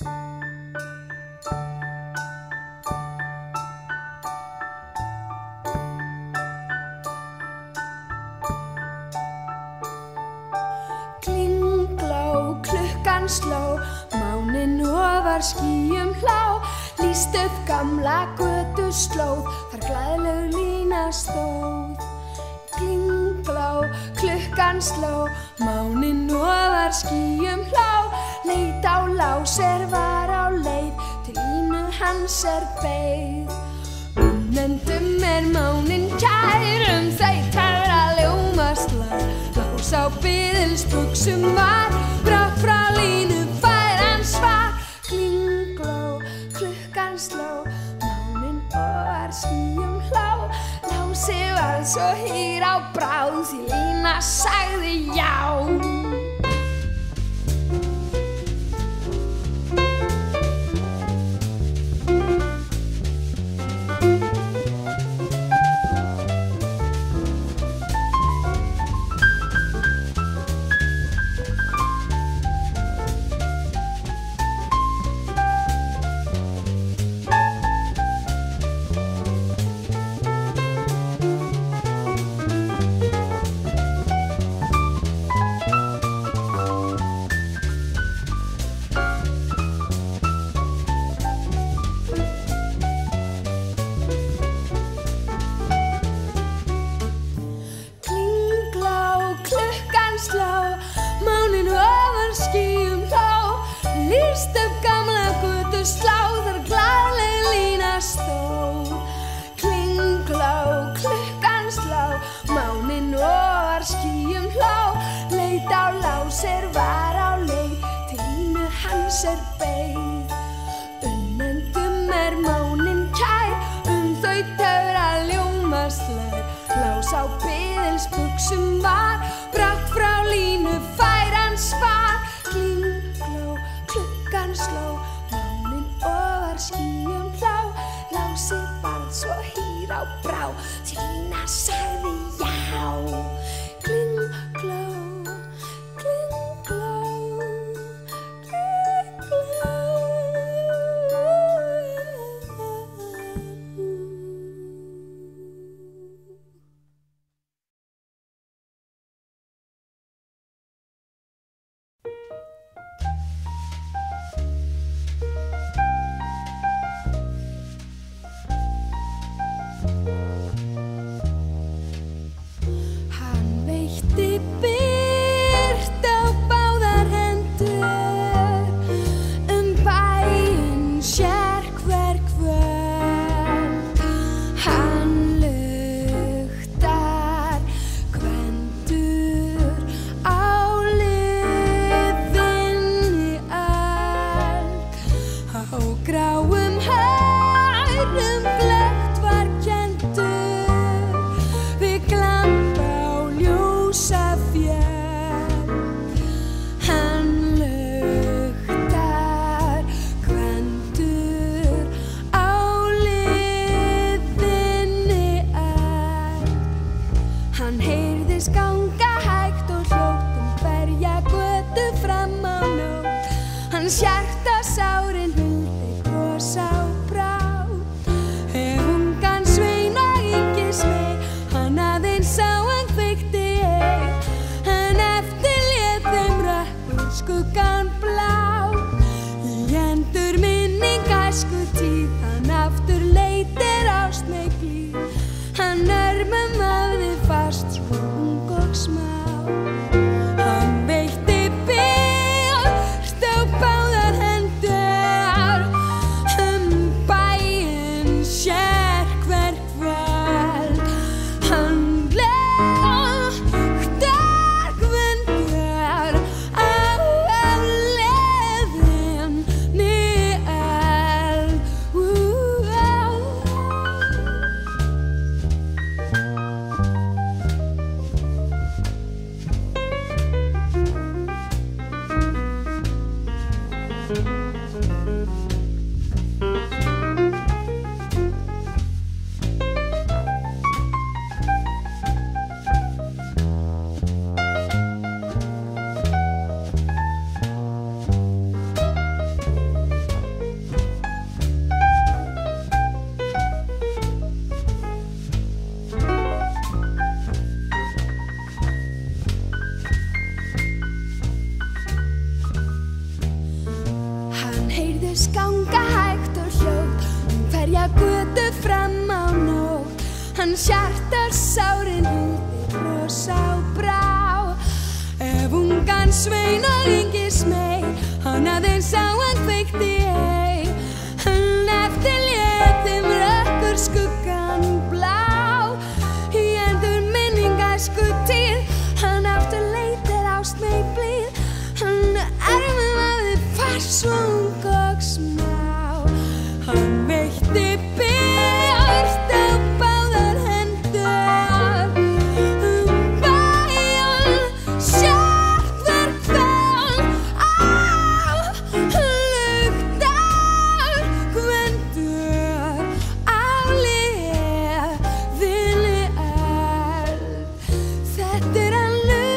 Klingló, klukkan sló, máninn ofar skýjum hlá, lýst upp gamla götuslóð, þar glaðleg lína stóð. Klingló, klukkan sló, máninn ofar skýjum hlá, leit á Lás var á leið, til Línu hans beið. Unnendum máninn kær, þau töfra ljómast lag, Lás á biðilsbuxum var, brátt frá Línu fær hann svar. Klingló, klukkan sló, máninn ofar skýjum hlá, Lási varð svo hýr á bráð, því Lína sagði já. Beið. Unnendum máninn kær, þau töfra ljómast lag, Lás á biðilsbuxum var, brátt frá Línu fær hann svar. Klingló, klukkan sló, máninn ofar skýjum hlá, Lási varð svo hýr á brá, því Lína sagði já. Klingló, klingló, lífs ganga hægt og hljótt hverja götu fram á nótt. Hann hjartar sárin húðir bros á brá. Ef ungan svein og lengi smey hann aðeins á hann kveikti ei. Hann eftirlét þeim rökkur skuggan blá. Í endur minningarsku tíð hann aftur leitir ást með blíð. Hann erfiði fast svo ung og smá. Hann veitti björt á báðar hendur bæjan sjálft var kvöld á luktar gvendur á liðinni eld. Þetta hann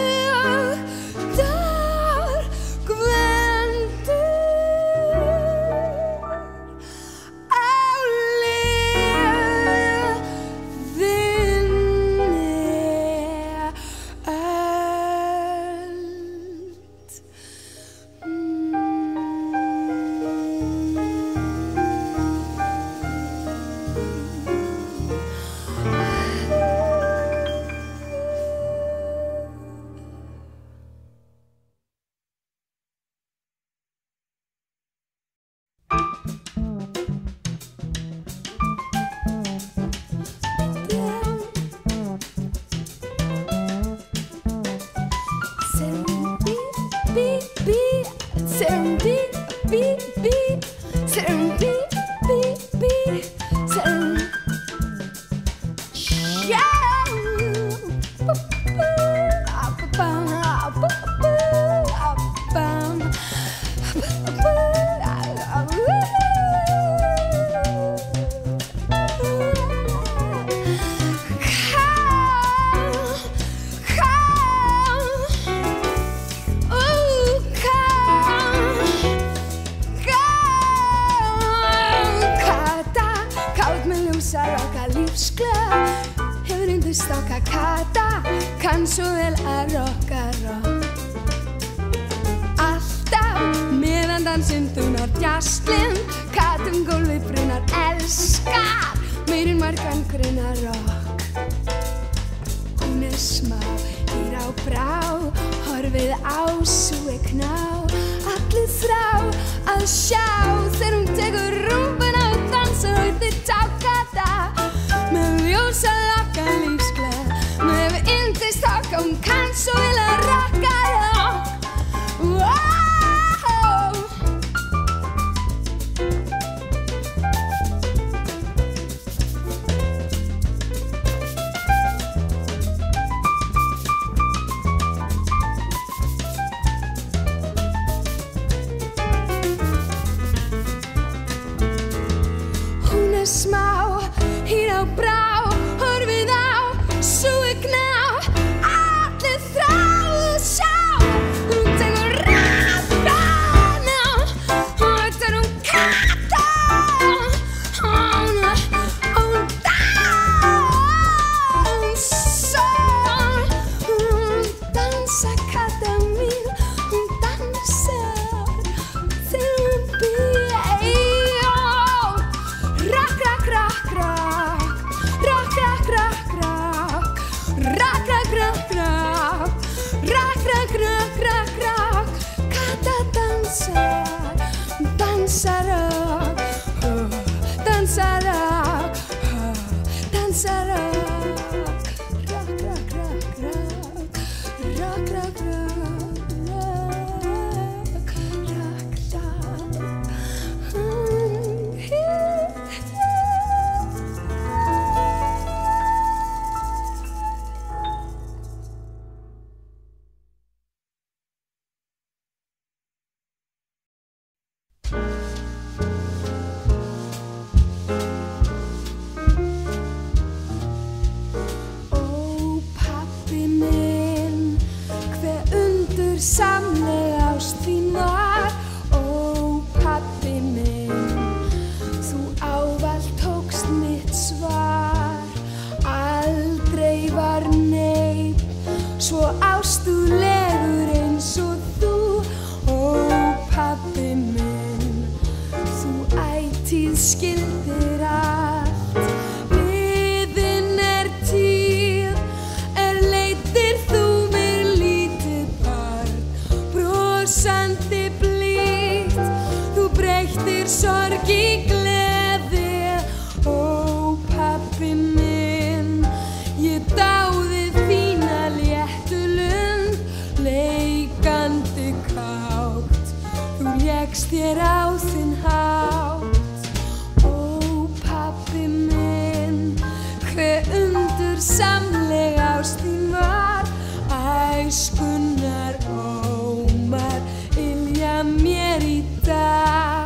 luktar gvendur á Hefur undirstaka Kata, kann svo vel að rokka rock. Alltaf meðan dansinn dunar djaslinn, Katum gólfið brunar elskar, meirinn margan grunnar rock. Hún smá, hýr á brá, horfið á súi kná, allir þrá að sjá þegar hún tekur rúmbuna og dansar og þið tákata. Með ljósa laka lífsglöð, með yndistaka, hún kann svo vel að rocka, já. Hún smá, hýr á brá, horfið á súi kná, allir þrá að sjá hún tekur rafgana og þetta hún Kata. Hún dansar Kata mín, hún dansar þegar hún býr. Rock, rock, rock. skildir allt. Liðin tíð, leitir þú mér lítið barn, brosandi blítt, þú breyttir sorg í gleði. Ó, pabbi minn, ég dáði þína léttu lund, leikandi kátt, þú lékst þér á þinn hátt. Ó, pabbi minn, hve undursamleg ást þín var, æskunnar ómar ylja mér í dag.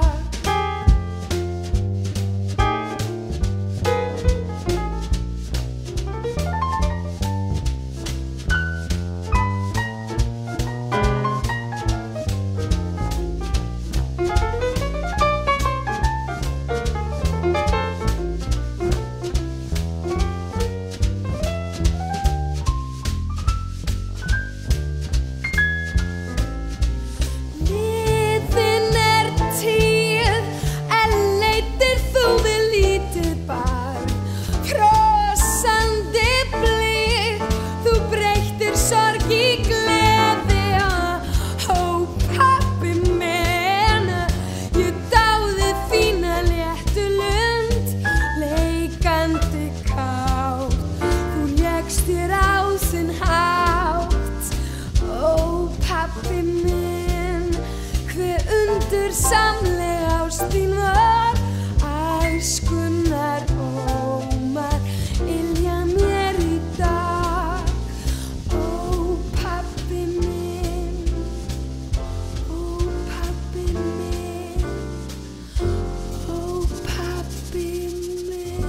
Samleg ást þín var, æskunnar ómar ylja mér í dag. Ó, pabbi minn, ó, pabbi minn, ó, pabbi minn.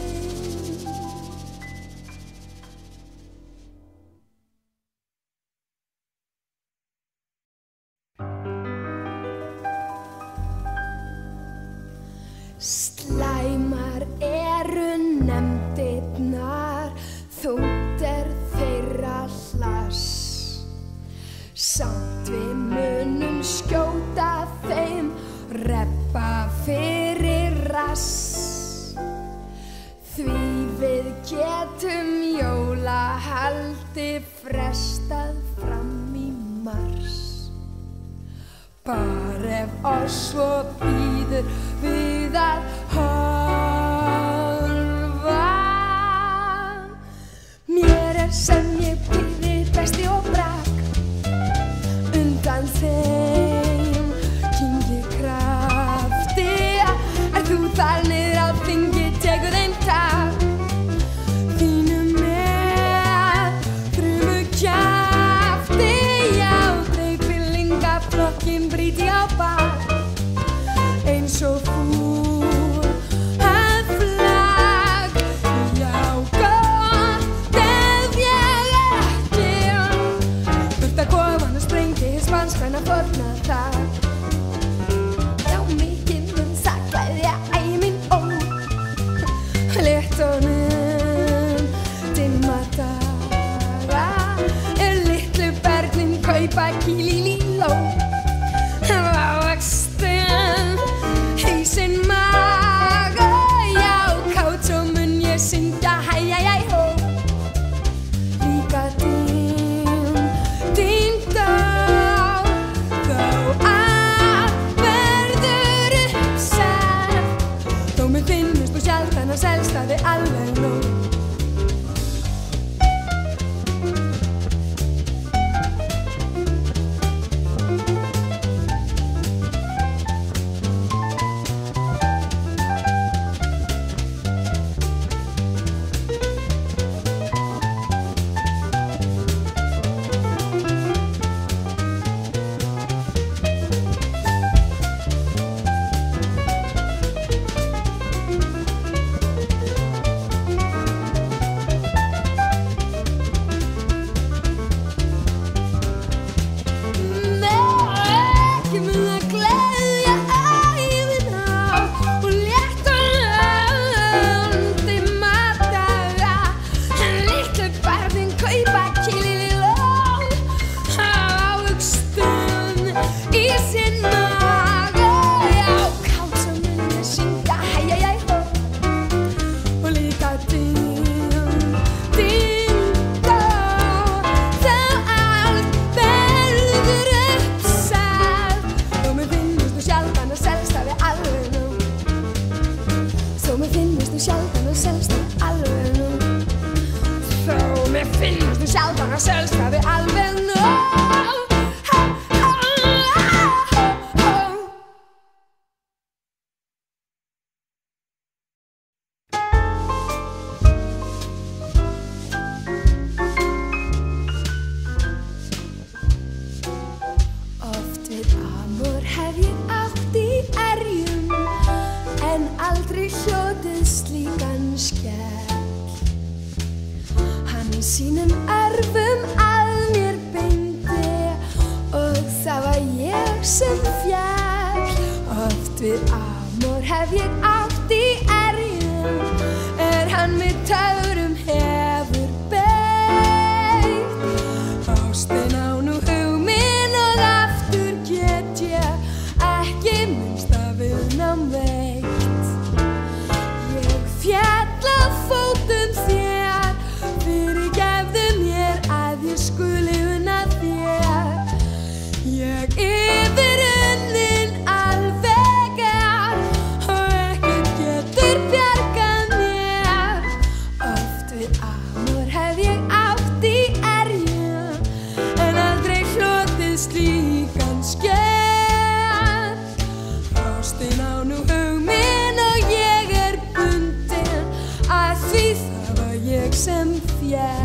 Slæmar eru nefndirnar, þungt þeirra hlass, samt við munum skjóta þeim, reppa fyrir rass. Því við getum jólahaldi frestað fram í mars. Bara ef oss svo býður við að horfa. Mér sem ég býði besti og brak, undan þeim kyngi krafti. Þú þar niður á þingi, tekur þeim tak, þínum með frumu kjafti. Já, dreifbýlingaflokkin brýti á bak, eins og fúl að flagg. Já, gott ef ég ekki þurft að koma og sprengdi hins mannskvæna fórnardag. Já, mikið mun saklæðja æmin ól, léttunum dimma daga, litlu börnin kaupa kíli líló. Ávöxtun, hausinn maga, já, kátt og mun ég syngja hæ, hæ, hæ, hó. Líka þín dag, þó að verður uppselt, þó mér finnst þú sjaldan að selstaði alveg nóg. svona selskapi alveg nóg. Oft við amor hef ég átt í erjum, en aldrei hlotið slíkan skell. Hann sínum örfum að mér beindi og það var ég sem féll. Oft við amor hef ég átt í erjum, hann með töfrum hefur beitt. Ástin á nú hug minn og aftur get ég ekki minnst að viðnám veitt. Ég féll að fótum þér, fyrirgefðu mér að ég skuli unna þér. Ég yfirunnin alveg er og ekkert getur bjargað mér. Oft við amor hef ég átt í erjum, en aldrei hlotið slíkan skell. Ástin á nú hug minn og ég er bundin, að því það var ég sem féll.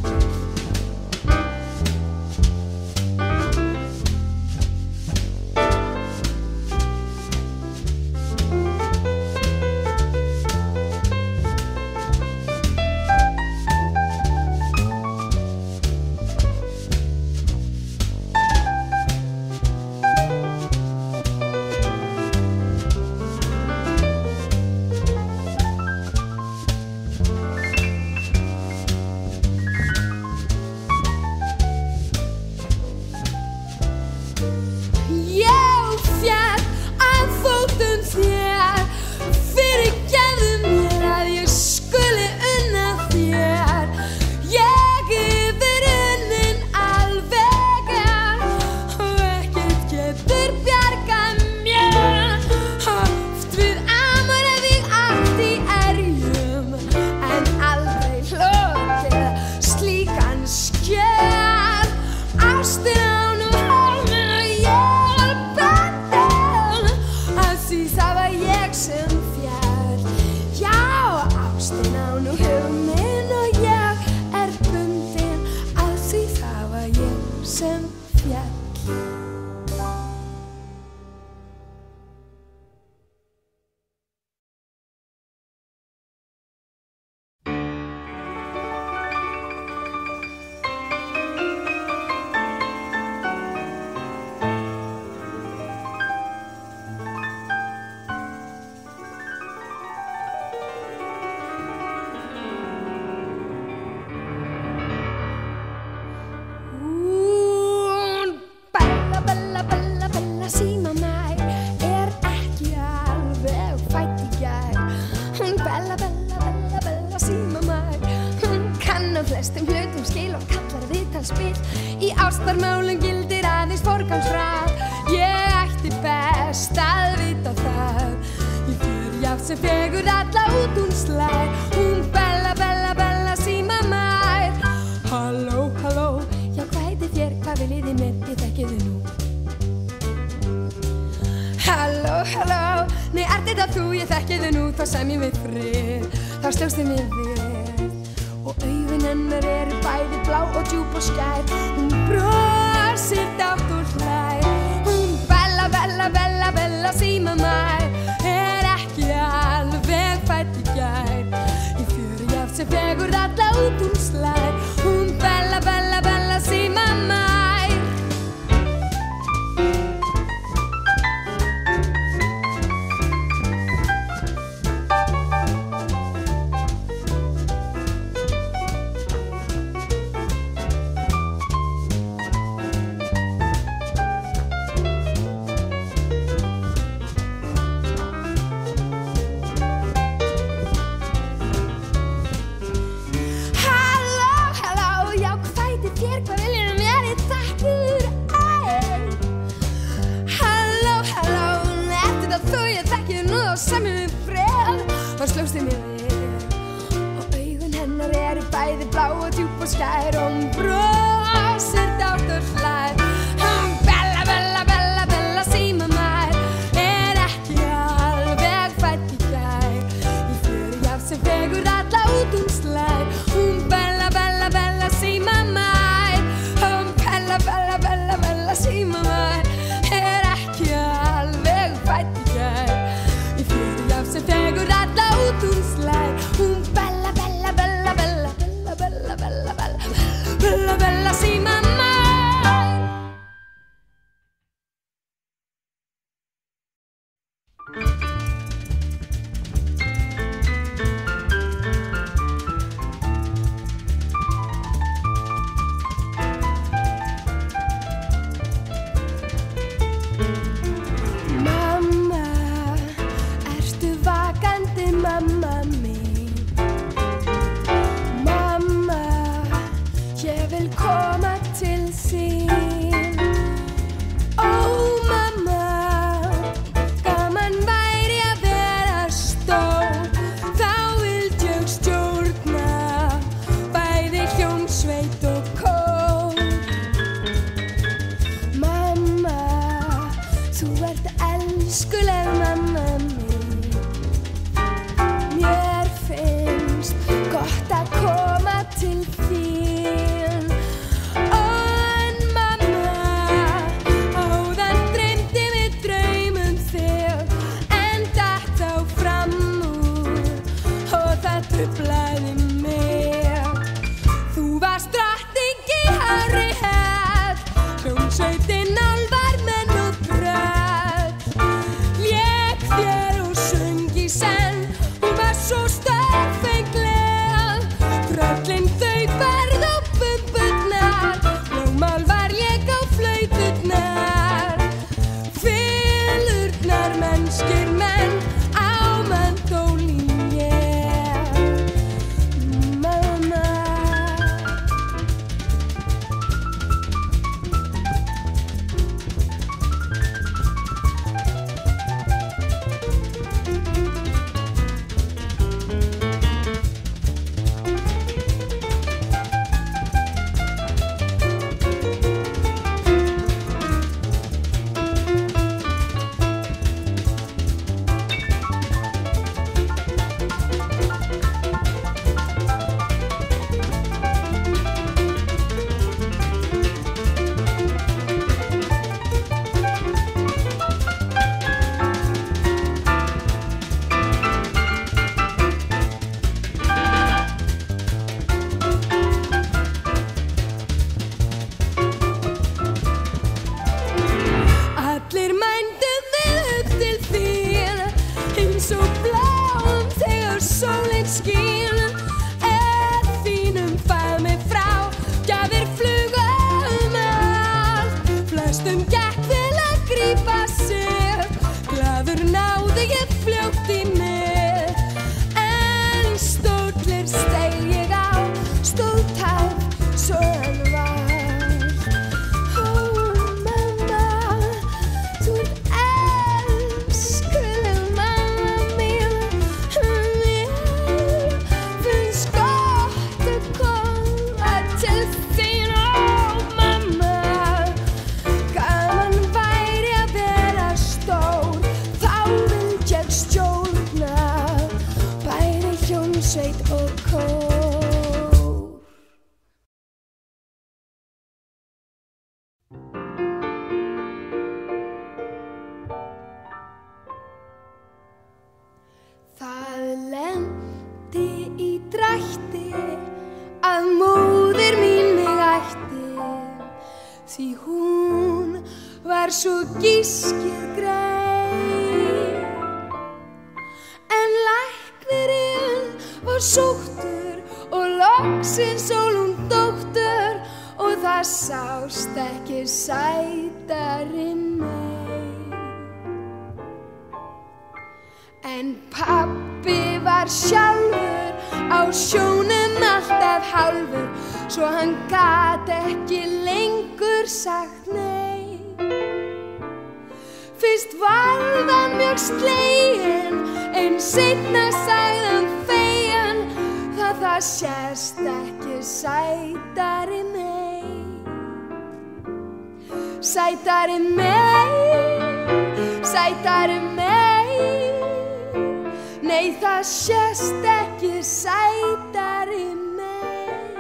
Ég féll að fótum þér, fyrirgefðu mér að ég skuli unna þér. Ég yfirunnin alveg er og ekkert getur bjargað mér. Oft við amor hef ég átt í erjum, en aldrei hlotið slíkan skell. Ástin á nú hug minn og ég er bundin, að því það var ég sem féll. Já, ástin á nú hug minn og ég er bundin, að því það var ég sem féll. Bella, Bella, Bella, Bella síma mær er ekki alveg fædd í gær. Bella, Bella, Bella, Bella síma mær, kann á flestum hlutum skil og kallar viðtalsspil. Í ástarmálum gildir aðeins forgangsrað, ég ætti best að vita það. Ég fyrir játt sem fegur alla út hún slær. Bella, Bella, Bella síma mær. Halló, halló, já hvað heitið þér, hvað viljið þið mér, ég þekki þið nú. Halló, halló, nei ert þetta þú, ég þekki þið nú, þá semjum við frið. Þá sljóst þið mér við og augun hennar eru bæði blá og djúp og skær. Hún brosir dátt og hlær. Bella, Bella, Bella, Bella síma mær er ekki alveg fædd í gær. Í fjöru játt sem fegur alla út hún slær. Bella, Bella, Bella síma mær. Slóst þið mér við og augun hennar eru bæði blá og djúp og skær og hún brosir En pabbi var sjálfur á sjónum alltaf hálfur, svo hann gat ekki lengur sagt nei. Fyrst varð hann mjög sleginn, en seinna sagði hann feginn, það sést ekki sætari mey. Sætari mey, sætari mey, nei það sést ekki sætari mey.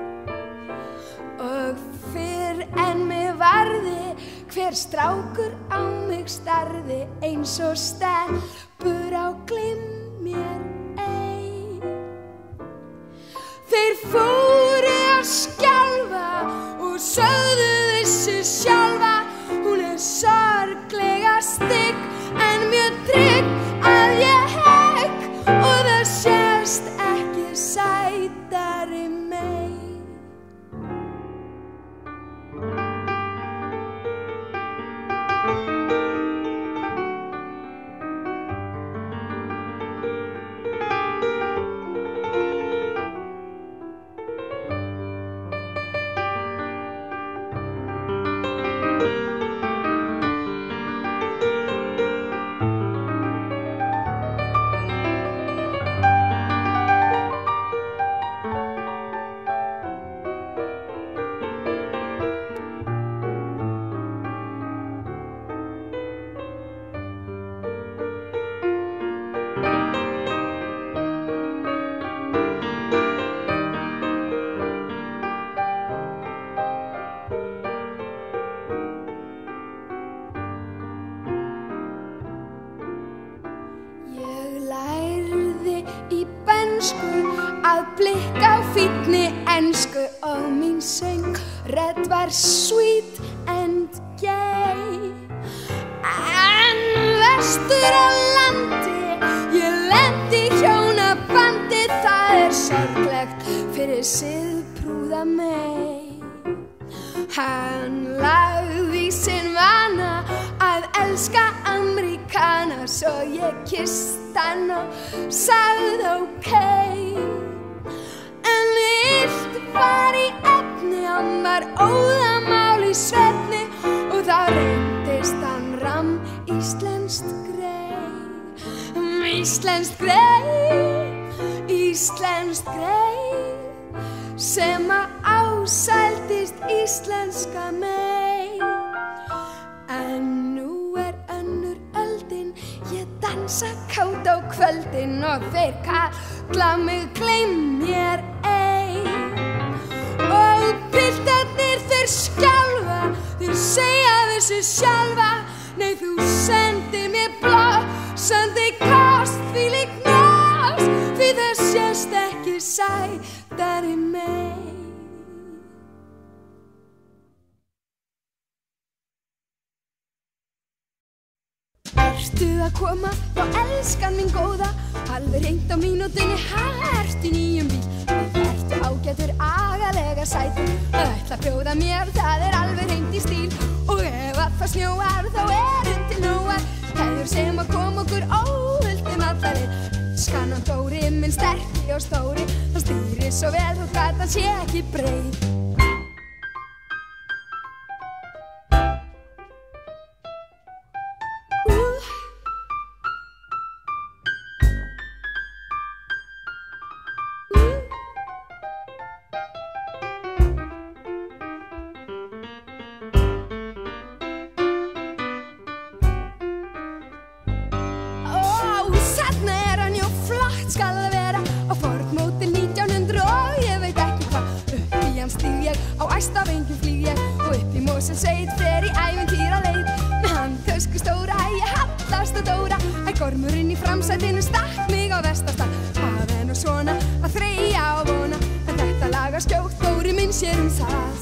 Og fyrr en mig varði, hver strákur á mig starði, eins og stelpur á glimmér ei. Þeir fóru að skjálfa og sögðu þessu sjálfa, hún sorglega stygg en mjög trygg. blikk á fínni ensku og mín söng rödd var sweet and gay. En vestur á landi ég lendi hjónabandi, það sorglegt fyrir siðprúða mey. Hann lagði í sinn vana að elska Ameríkana, svo ég kysst hann og sagði ókei. En illt var í efni, hann var óðamál í svefni og þá reyndist hann ramm íslenskt grey. Íslenskt grey, íslenskt grey, sem að ásældist íslenska mey. En nú önnur öldin, ég dansa kát á kvöldin og þeir kalla mig gleym mér ei. Og piltarnir þeir skjálfa, þeir segja þessu sjálfa, nei þú sendir mér blásandi kost, þvílík nás, því það sést ekki sætari mey. Ertu að koma, já elskan mín góða, alveg hreint á mínútunni, ertu í nýjum bíl, ertu ágætur, agalega sætur, ætla að bjóða mér, það alveg hreint í stíl, og ef að það snjóar þá undir nógar, kæður sem að koma okkur óhultum allarir. Skannan Dóri, minn sterki og stóri, hann stýrir svo vel og gatan sé ekki breið. Gormurinn í framsætinu stakk mig á vestastan. Það nú svona að þreyja og vona, en þetta lagar skjótt, Dóri minn sér það.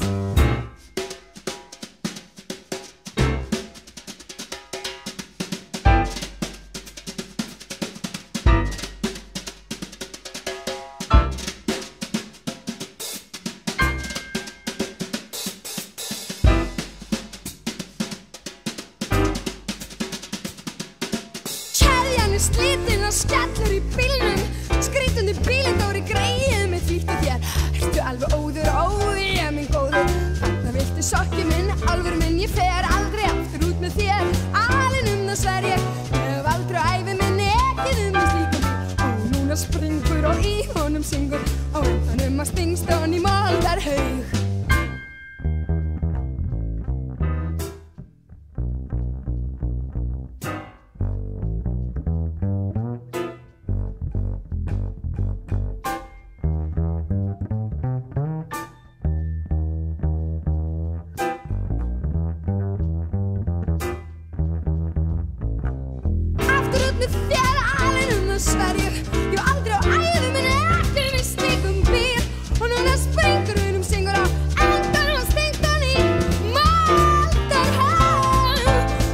Slitinn og skellur í bílnum, skrýtandi bílinn Dóri greið með þvítt og þér. Ertu alveg óður, ég minn góður, þarna viltu sokki minn, alvöru minn, ég fer aldrei aftur út með þér. Alinn það sver ég hef aldrei á ævi minni ekið með slíkum bíl. Og núna springur og í honum syngur, á endanum að stingst hon í moldarhaug. Þér alinn það sver ég hef aldrei á ævi minni ekið með slíkum bíl. Og núna springur húnum syngur á endanum að stingt hann í moldarhaug.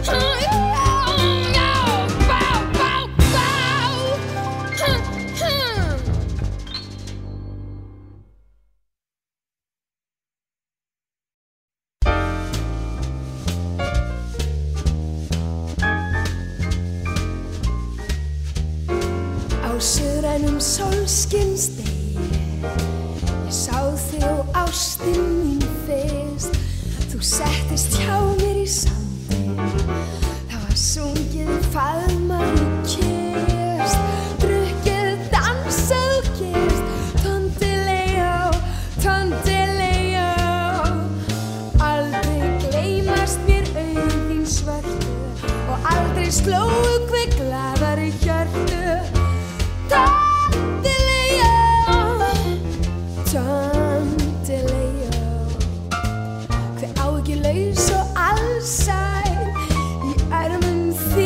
Suðrænum sólskinsdegi, ég sá þig og ástin mín fyrst. Þú settist hjá mér í sandinn, það var sungið, faðmað og kysst, drukkið, dansað og kysst. Tontileo, aldrei gleymast mér augun þín svörtu og aldrei slógu hve glaðari hjörtu. Tontileo, hver áhyggjulaus og alsæl í armum þínum.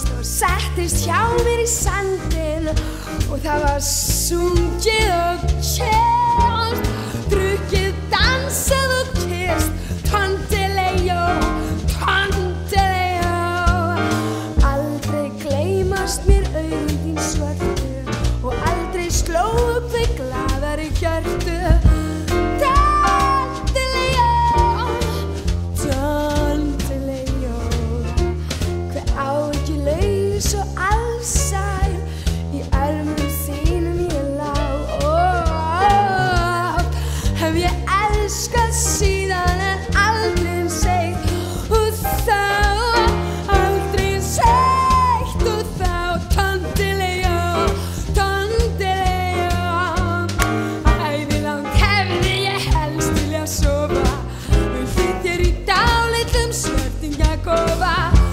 tókst og settist hjá mér í sandinn og það var sungið og kyrst, drukkið, dansað og kyrst, tondilegó, tondilegó. Aldrei gleymast mér augun þín svörtu og aldrei sló upp þau glaðari hjörtu. Svo alsæl í armum þínum ég lá. Hef ég elskað síðan en aldrei seitt og þá aldrei seitt og þá tondilegó, tondilegó. Ævilangt hefði ég helst vilja sofa og flytja í dálitlum svörtingjakofa.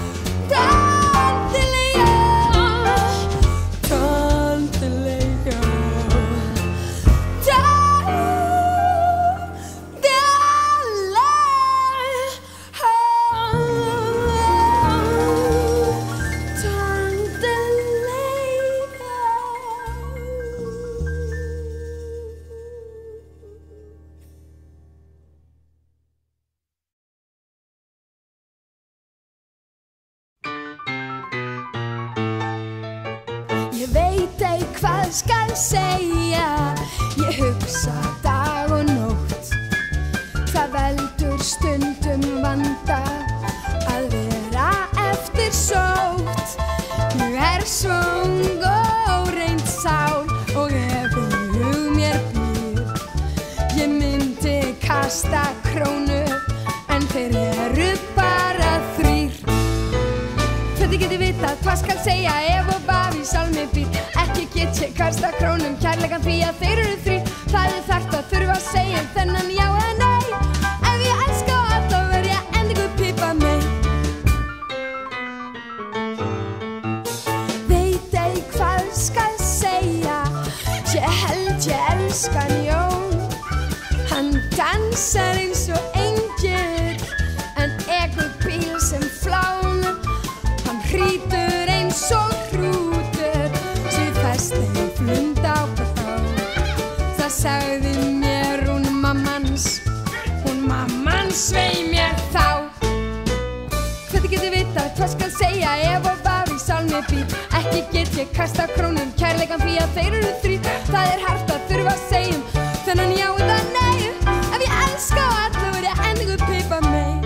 Ég veit ei hvað skal segja, ég hugsa dag og nótt. Það veldur stundum vanda að vera eftirsótt. Ég svöng og reynd sál og ef í hug mér býr, ég myndi kasta krónu en þeir eru bara 3. Hvernig get ég vitað hvað skal segja ef og baf í sálmi býr? Ekki get ég kasta krónum kærleikann því að þeir eru 3. Það þarft að þurfa að segja þennan já eða nei. Ef ég elska á alla verð ég endingu pípa mig. Veit ei hvað skal segja, ég held ég elska hann Jón. Hann dansar eins og engill en ekur bíl sem flán. Hann hrýtur eins og hrútur sem festi flund á hvern þá. Það sagði mér hún mammans svei mér þá. Hvernig get ég vitað hvað skal segja ef og baf í sálmi býr? Ekki get ég kasta krónum kærleikann því að þeir eru 3. Það hart að þurfa að segja þennan já eða nei. Ef ég elska á alla verð ég endingu pípa mig.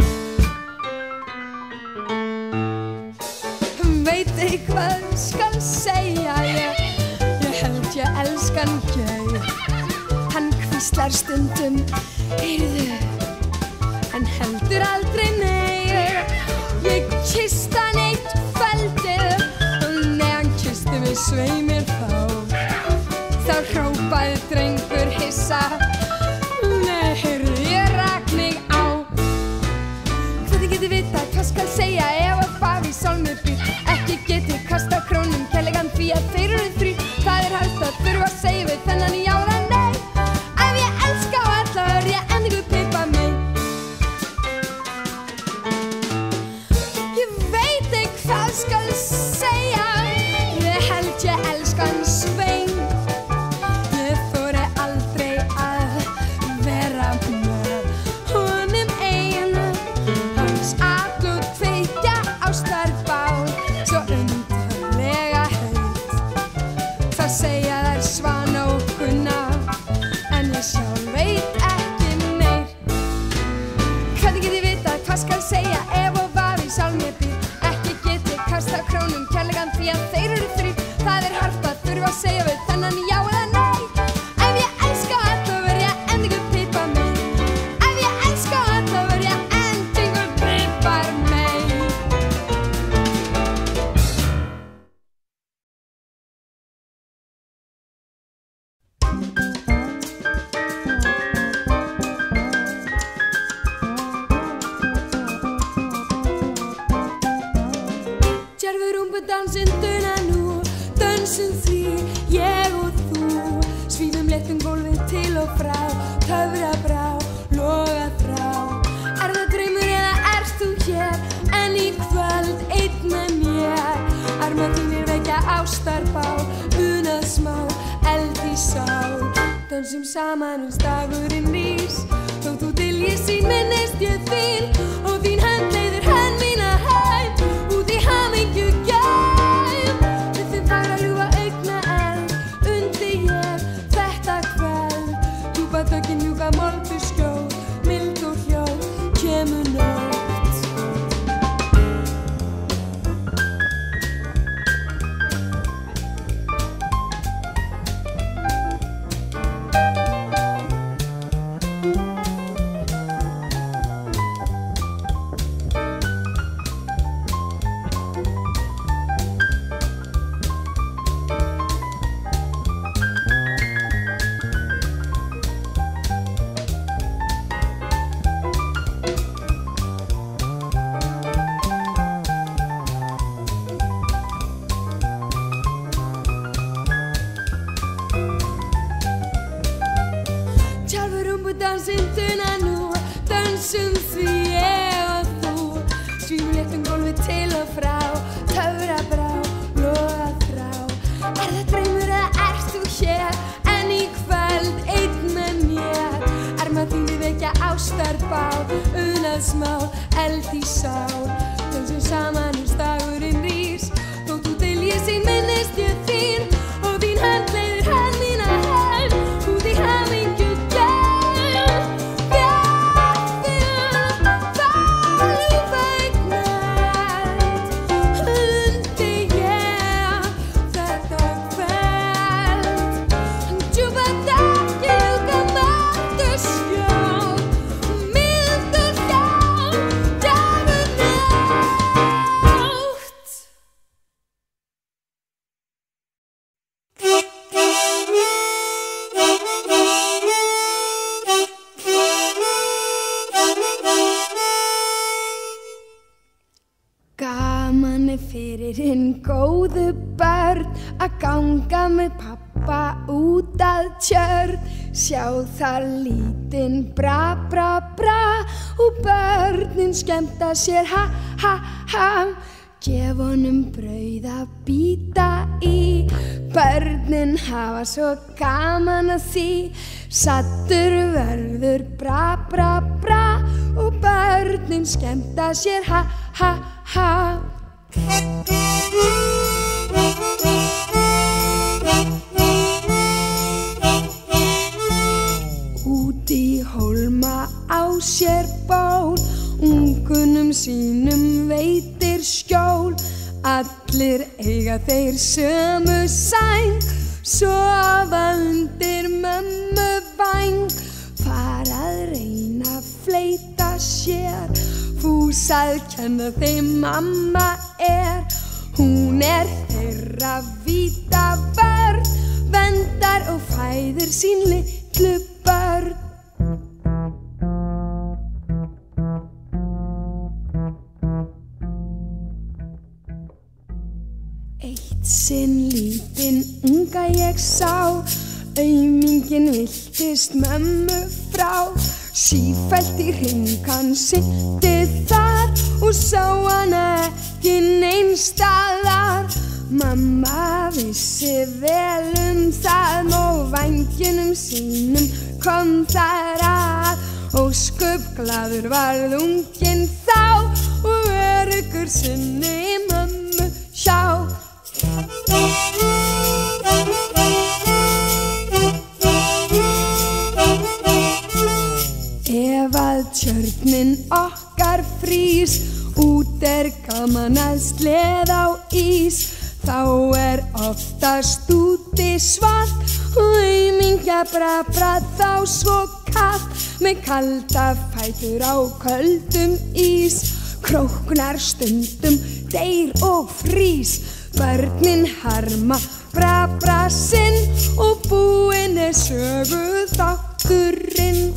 Veit ei hvað skal segja, ég held ég elska hann Geir. Hann hvíslar stundum, heyrðu, en heldur aldrei nei. Ég kyssti hann eitt kvöldið og nei, hann kyssti mig svei mér þá. Þá hrópaði drengur hissa, nei, heyrðu, ég rak mig á. Hvernig get ég vitað hvað skal segja ef að baf í sálmi býr? Ekki get ég kasta krónum kærleikann því að þeir eru 3. Það hart að þurfa að segja við þennan já eða nei. Ef ég elska á alla verð ég endingu pípa mig. Ég veit ei hvað skal segja, ég held ég elska hann Svein. Ég þori aldrei að vera með honum ein. Hans atlot kveikja ástarbál svo undarlega heit. Það segja þær Svana og Gunna en ég sjálf veit ekki meir. Hvernig get ég vitað hvað skal segja ef og baf í sálmi býr? Ekki get ég kasta krónum kærleikann því að þeir eru 3. Það hart að þurfa að segja við þennan já eða nei. Ef ég elska á alla verð ég endingu pípa mig. Ef ég elska á alla verð ég endingu pípa mig. Djarfur rúmbudansinn duna nú, dönsum því ég og þú. Svífum léttum gólfið til og frá, töfra brá, loga þrá. Er það draumur eða ert þú hér en í kvöld einn með mér? Að Armar þínir vekja ástarbál, unað smá, eld í sál. Dansum saman uns dagurinn rís, þó þú dyljir sín minnist ég þín, og þín hönd leiðir hönd mína heim, út í hamingju gæm. Við þeim fagra ljúfa augna eld, undi ég þetta kvöld. Djúpa þögin, mjúka moldu skjól, mild og hljóð, kemur nótt. Dansinn tuna nú, dansum því ég og þú. Svífum léttum gólfi til og frá, töfra brá, loga þrá. Er það draumur eða ert þú hér, en í kvöld einn með mér? Armar þínir vekja ástarbál, unað smá, eld í sál. Dansum saman uns dagurinn rís, þó þú dyljir sín minnist ég þín, og þín hönd leiðir hönd mína heim, út í hamingju. Fyrir hinn góðu börn að ganga með pappa út að tjörn, sjá þar lítinn bra, bra, bra, og börnin skemmta sér, ha, ha, ha. Gef honum brauð að bíta í, börnin hafa svo gaman að því. Saddur verður bra, bra, bra, og börnin skemmta sér, ha, ha, ha. Út í hólma á sér ból, ungunum sínum veitir skjól. Allir eiga þeir sömu sæng, sofa undir mömmu væng. Fara að reyna að fleyta sér, fúsað kenna þeim mamma er. Hún er þeirra víta vörn, verndar og fæðir sín litlu börn. Eitt sinn lítinn unga ég sá, auminginn viltist mömmu frá. Sífellt í hring hann sinnti þar og sá hana ekki neins staðar. Mamma vissi vel það og vængjunum sínum kom þar að. Ósköp glaður varð unginn þá og öruggur sinni mömmu hjá. Ef að tjörnin okkar frýs, út gaman að sleða á ís, þá oftast úti svalt og aumingja bra þá svo kalt, með kalda fætur á köldum ís. Króknar stundum deyr og frýs, börnin harma bra sinn og búinn sögu þátturinn.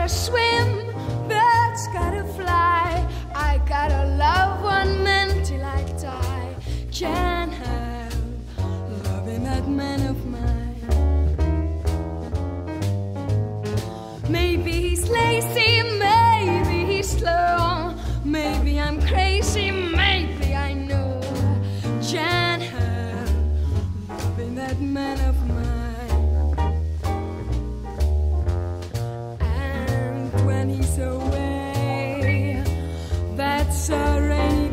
gotta swim, birds gotta fly. I gotta love one man till I die. Can't help loving that man of mine. Maybe he's lazy, maybe he's slow, maybe I'm crazy, maybe I know. Can't help loving that man of mine. Away, that's a rainy